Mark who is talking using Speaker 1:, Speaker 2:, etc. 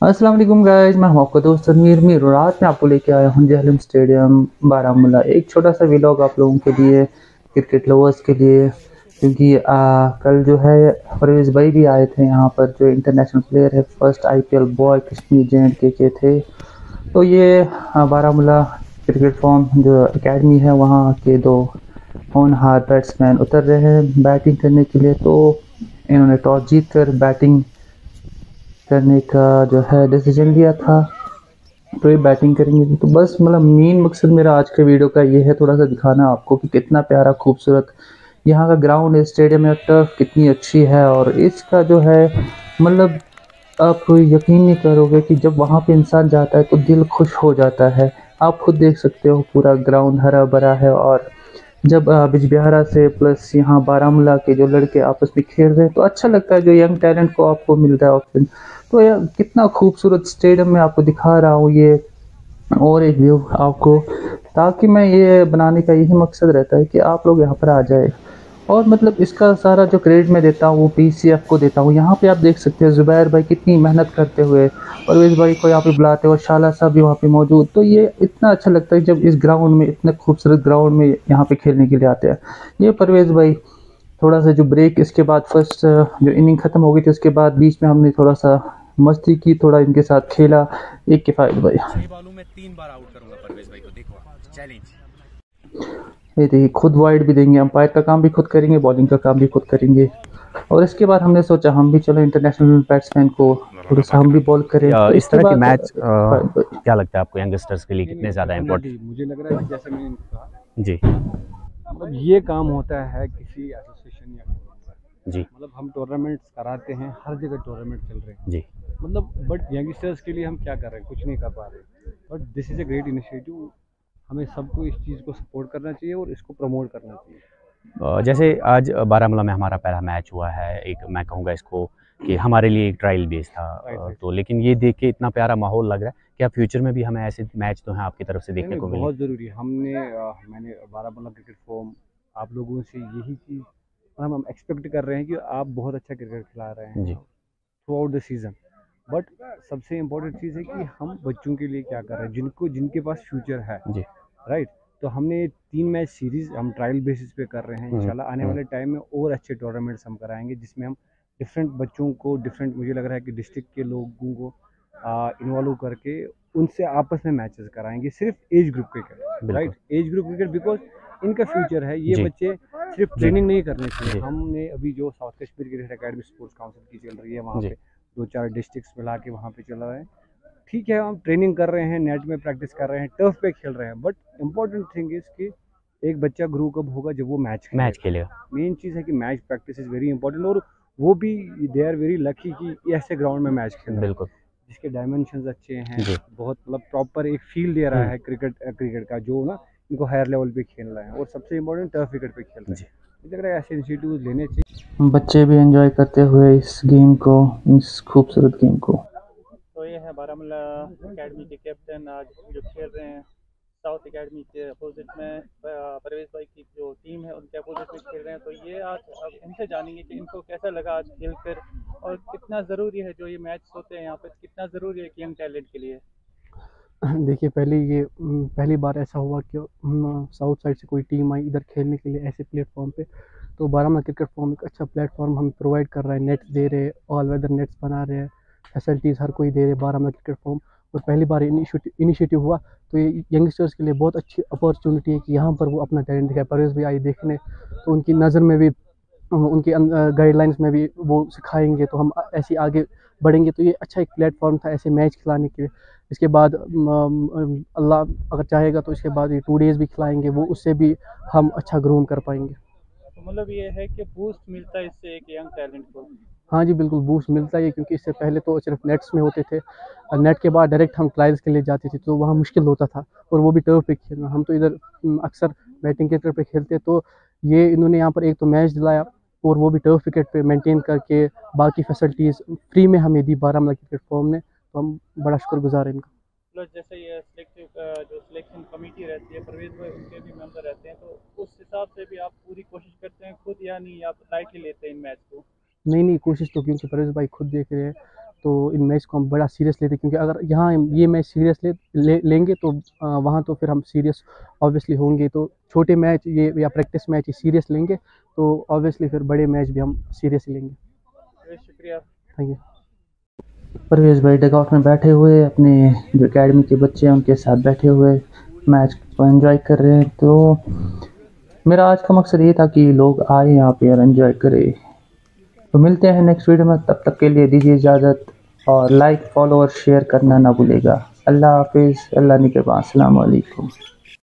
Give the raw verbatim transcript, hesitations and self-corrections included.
Speaker 1: अस्सलाम वालेकुम गाइस, मैं हूं आपका दोस्त तनवीर मीर और आज मैं आपको लेके आया हूं जहलम स्टेडियम बारामूला। एक छोटा सा व्लॉग आप लोगों के लिए, क्रिकेट लवर्स के लिए, क्योंकि आ, कल जो है परवेज़ भाई भी आए थे यहाँ पर, जो इंटरनेशनल प्लेयर है, first IPL boy Kashmir J and K के थे। तो ये आ, बारामूला क्रिकेट फॉर्म जो एकेडमी है वहाँ के दो होनहार बैट्समैन उतर रहे हैं बैटिंग करने के लिए। तो इन्होंने टॉस जीत कर बैटिंग करने का जो है डिसीजन लिया था, तो ये बैटिंग करेंगे। तो बस मतलब मेन मकसद मेरा आज के वीडियो का ये है, थोड़ा सा दिखाना आपको कि कितना प्यारा खूबसूरत यहाँ का ग्राउंड है, स्टेडियम या टर्फ कितनी अच्छी है। और इसका जो है मतलब आप यकीन नहीं करोगे कि जब वहाँ पे इंसान जाता है तो दिल खुश हो जाता है। आप खुद देख सकते हो पूरा ग्राउंड हरा भरा है। और जब अ, बिजबिहारा से प्लस यहाँ बारामूला के जो लड़के आपस में खेल रहे हैं तो अच्छा लगता है, जो यंग टैलेंट को आपको मिलता है ऑप्शन। तो यार कितना खूबसूरत स्टेडियम में आपको दिखा रहा हूँ ये, और एक व्यू आपको, ताकि मैं ये बनाने का यही मकसद रहता है कि आप लोग यहाँ पर आ जाए। और मतलब इसका सारा जो क्रेडिट मैं देता हूँ वो पीसीएफ को देता हूँ। यहाँ पे आप देख सकते हैं जुबैर भाई कितनी मेहनत करते हुए, परवेज भाई को यहाँ पे बुलाते हुए, शाला साहब भी वहाँ पे मौजूद। तो ये इतना अच्छा लगता है जब इस ग्राउंड में, इतने खूबसूरत ग्राउंड में यहाँ पे खेलने के लिए आते हैं। ये परवेज भाई थोड़ा सा जो ब्रेक, इसके बाद फर्स्ट जो इनिंग खत्म हो गई थी उसके बाद बीच में हमने थोड़ा सा मस्ती की, थोड़ा इनके साथ खेला। एक किफायत भाई,
Speaker 2: छह बॉलों में तीन बार आउट करूंगा परवेज भाई को, देखो चैलेंज।
Speaker 1: ये देखिए खुद वाइड भी देंगे, अंपायर का काम भी खुद करेंगे, बॉलिंग का काम भी खुद करेंगे। और इसके बाद हमने सोचा हम भी चलो इंटरनेशनल बैट्समैन को थोड़ा सा हम भी बॉल करें।
Speaker 3: या
Speaker 1: तो
Speaker 3: इस
Speaker 1: इसके
Speaker 3: तरह के
Speaker 1: बाद
Speaker 3: मैच
Speaker 1: फाइव भाई,
Speaker 3: क्या लगता है आपको यंगस्टर्स के लिए
Speaker 4: नहीं
Speaker 3: कितने
Speaker 4: नहीं
Speaker 3: ज़्यादा इम्पोर्टेंट?
Speaker 4: डेफिनेटली मुझे लग रहा है कि जैसे मैंने इनको कहा,
Speaker 3: जी
Speaker 4: मतलब ये काम होता है किसी एसोसिएशन या
Speaker 3: जी
Speaker 4: मतलब हम टूर्नामेंट्स कराते हैं, हर जगह टूर्नामेंट चल रहे हैं,
Speaker 3: जी
Speaker 4: मतलब बट यंगस्टर्स के लिए हम क्या कर रहे हैं, कुछ नहीं कर पा रहे। But this is a great initiative, हमें सबको इस चीज़ को सपोर्ट करना चाहिए और इसको प्रमोट करना चाहिए।
Speaker 3: अ, जैसे आज बारामूला में हमारा पहला मैच हुआ है, एक मैं कहूँगा इसको कि हमारे लिए एक ट्रायल बेस था।
Speaker 4: राइट
Speaker 3: अ,
Speaker 4: राइट
Speaker 3: तो लेकिन ये देख के इतना प्यारा माहौल लग रहा है, क्या फ्यूचर में भी हमें ऐसे मैच तो हैं आपकी तरफ से
Speaker 4: नहीं
Speaker 3: देखने
Speaker 4: नहीं
Speaker 3: को मिले?
Speaker 4: बहुत ज़रूरी है। हमने अ, मैंने बारामूला क्रिकेट फॉर्म आप लोगों से यही चीज़ हम हम एक्सपेक्ट कर रहे हैं कि आप बहुत अच्छा क्रिकेट खिला रहे हैं
Speaker 3: ji
Speaker 4: throughout the season. But सबसे इम्पोर्टेंट चीज़ है कि हम बच्चों के लिए क्या कर रहे हैं, जिनको जिनके पास फ्यूचर है,
Speaker 3: जी
Speaker 4: राइट। तो हमने तीन मैच सीरीज़ हम ट्रायल बेसिस पे कर रहे हैं।
Speaker 3: हम्म
Speaker 4: इंशाल्लाह आने
Speaker 3: हम्म
Speaker 4: वाले टाइम में और अच्छे टूर्नामेंट्स हम कराएंगे, जिसमें हम डिफरेंट बच्चों को, डिफरेंट मुझे लग रहा है कि डिस्ट्रिक्ट के लोगों को इन्वॉल्व करके उनसे आपस में मैचेस कराएंगे, सिर्फ एज ग्रुप क्रिकेट,
Speaker 3: बिल्कुल
Speaker 4: right. Age group cricket because इनका फ्यूचर है, ये
Speaker 3: जी
Speaker 4: बच्चे सिर्फ
Speaker 3: जी
Speaker 4: ट्रेनिंग नहीं करने चाहिए।
Speaker 3: जी
Speaker 4: हमने अभी जो south Kashmir cricket academy sports council की चल रही है, वहाँ
Speaker 3: जी
Speaker 4: पे दो चार डिस्ट्रिक्ट्स मिला के वहाँ पे चल रहा है। ठीक है, हम ट्रेनिंग कर रहे हैं, नेट में प्रैक्टिस कर रहे हैं, टर्फ पे खेल रहे हैं, बट इम्पोर्टेंट थिंग इज़ कि एक बच्चा ग्रो कब होगा, जब वो मैच
Speaker 3: मैच
Speaker 4: खेलेगा।
Speaker 3: खेलेगा
Speaker 4: मेन चीज़ है कि match practice is very important, और वो भी दे आर वेरी लकी कि ऐसे ग्राउंड में मैच खेल रहे हैं
Speaker 3: बिल्कुल
Speaker 4: जिसके डायमेंशंस अच्छे हैं,
Speaker 3: जी
Speaker 4: बहुत मतलब प्रॉपर एक फील दे रहा
Speaker 3: हम्म
Speaker 4: है क्रिकेट क्रिकेट का, जो ना इनको हायर लेवल पे खेल रहे हैं, और सबसे इम्पोर्टेंट टर्फ क्रिकेट पे खेल रहे हैं।
Speaker 3: जी
Speaker 4: मुझे लग रहा है ऐसे इंस्टीट्यूट लेने चाहिए।
Speaker 1: बच्चे भी एंजॉय करते हुए इस गेम को, इस खूबसूरत गेम को।
Speaker 5: तो ये है बारामूला एकेडमी के कैप्टन आज जो खेल रहे हैं साउथ एकेडमी के अपोजिट में। प- परवेज भाई की जो टीम है उनके अपोजिट में खेल रहे हैं। तो ये आज अब इनसे जानेंगे कि इनको कैसा लगा आज खेल कर, और कितना ज़रूरी है जो ये मैच होते हैं यहाँ पे, कितना ज़रूरी है कि यंग टैलेंट के लिए।
Speaker 6: देखिए पहले ये उम, पहली बार ऐसा हुआ कि उम, साउथ साइड से कोई टीम आई इधर खेलने के लिए ऐसे प्लेटफॉर्म पे। तो बारामूला क्रिकेट फॉर्म एक अच्छा प्लेटफॉर्म हमें प्रोवाइड कर रहा है, नेट्स दे रहे हैं, ऑल वेदर नेट्स बना रहे हैं, फैसिलिटीज़ हर कोई दे रहे हैं बारामूला क्रिकेट फॉर्म। और पहली बार इनिशिएटिव हुआ तो ये यंगस्टर्स के लिए बहुत अच्छी अपॉर्चुनिटी है कि यहाँ पर वो अपना टैलेंट दिखाए। परवेज़ भी आई देखने, तो उनकी नज़र में भी, उनकी गाइडलाइंस में भी वो सिखाएंगे, तो हम ऐसे आगे बढ़ेंगे। तो ये अच्छा एक प्लेटफॉर्म था ऐसे मैच खिलाने के लिए। इसके बाद अम, अम, अल्लाह अगर चाहेगा तो इसके बाद ये टू डेज़ भी खिलाएंगे, वो उससे भी हम अच्छा ग्रूम कर पाएंगे।
Speaker 5: तो मतलब ये है कि बूस्ट मिलता है इससे एक यंग टैलेंट को।
Speaker 6: हाँ जी बिल्कुल बूस्ट मिलता है, क्योंकि इससे पहले तो सिर्फ नेट्स में होते थे, और नेट के बाद डायरेक्ट हम ट्रायल्स के लिए जाते थे, तो वहाँ मुश्किल होता था, और वो भी टर्फ पे खेलना। हम तो इधर अम, अक्सर बैटिंग क्रिकेट पे खेलते, तो ये इन्होंने यहाँ पर एक तो मैच दिलाया, और वो भी टर्फ विकेट पे मेंटेन करके, बाकी फैसिलिटीज़ फ्री में हमें दी बारामूला क्रिकेट फॉर्म ने, तो हम बड़ा शुक्रगुजार हैं इनका।
Speaker 5: प्लस जैसे ये सिलेक्टिव जो सिलेक्शन कमेटी रहती है, परवेज भाई उनके भी मेंबर रहते हैं, तो उस हिसाब से भी आप पूरी कोशिश करते हैं खुद, या नहीं आप लाइटली लेते हैं इन मैच को।
Speaker 6: नहीं नहीं कोशिश तो, क्योंकि परवेज़ भाई खुद देख रहे हैं, तो इन मैच को हम बड़ा सीरियस लेते, क्योंकि अगर यहाँ ये मैच सीरियस ले, ले लेंगे तो आ, वहाँ तो फिर हम सीरियस ऑब्वियसली होंगे। तो छोटे मैच ये या प्रैक्टिस मैच ये सीरियस लेंगे तो ऑब्वियसली फिर बड़े मैच भी हम सीरियस लेंगे।
Speaker 5: शुक्रिया।
Speaker 6: Thank you.
Speaker 1: परवेज़ भाई डगआउट में बैठे हुए अपने जो एकेडमी के बच्चे हैं उनके साथ बैठे हुए मैच को एंजॉय कर रहे हैं। तो मेरा आज का मकसद ये था कि लोग आए यहाँ पे और एंजॉय करें। तो मिलते हैं नेक्स्ट वीडियो में, तब तक के लिए दीजिए इजाज़त और लाइक फॉलो और शेयर करना ना भूलेगा। अल्लाह हाफिज़, अल्लाह निगहबान, अस्सलाम वालेकुम।